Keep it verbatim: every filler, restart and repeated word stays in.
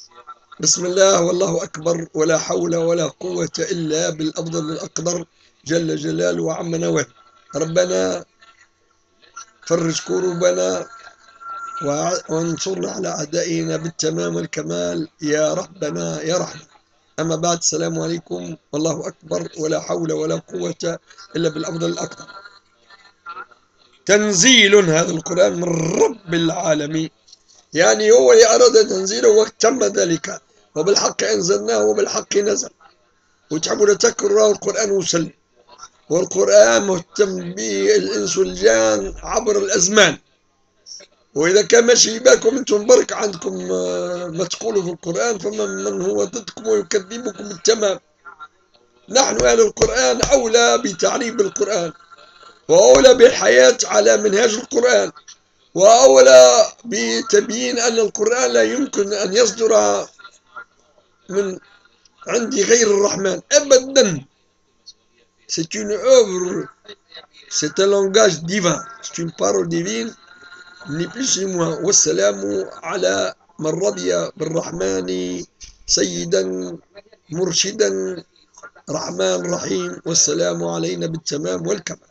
بسم الله والله أكبر ولا حول ولا قوة إلا بالأفضل الأقدر جل جلاله وعم نواه. ربنا فرج كروبنا وانصرنا على أعدائنا بالتمام والكمال يا ربنا يا رحمن. أما بعد، السلام عليكم والله أكبر ولا حول ولا قوة إلا بالأفضل الأقدر. تنزيل هذا القرآن من رب العالمين، يعني هو اللي أراد تنزيله وتم ذلك، وبالحق أنزلناه وبالحق نزل. وتحبوا تكرروا القرآن وسلم، والقرآن مهتم به الإنس والجان عبر الأزمان. وإذا كان ماشي بالكم أنتم برك عندكم ما تقولوا في القرآن، فمن من هو ضدكم ويكذبكم بالتمام. نحن أهل القرآن أولى بتعريب القرآن، وأولى بالحياة على منهاج القرآن، وأولى بتبيين أن القرآن لا يمكن أن يصدر من عند غير الرحمن أبدا. C'est une œuvre, c'est un langage divin, c'est une parole divine, ni plus ni moins. والسلام على من رضي بالرحمن سيدا مرشدا رحمن رحيم، والسلام علينا بالتمام والكمال.